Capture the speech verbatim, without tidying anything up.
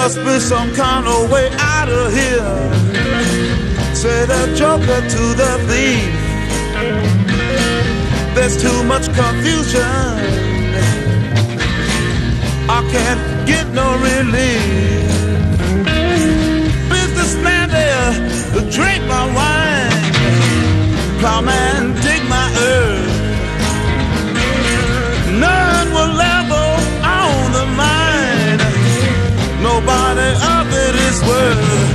must be some kind of way out of here, said the joker to the thief. There's too much confusion, I can't get no relief. Businessman there, drink my wine. Plowman, dig my earth. None will level on the mine. Nobody of it is worth.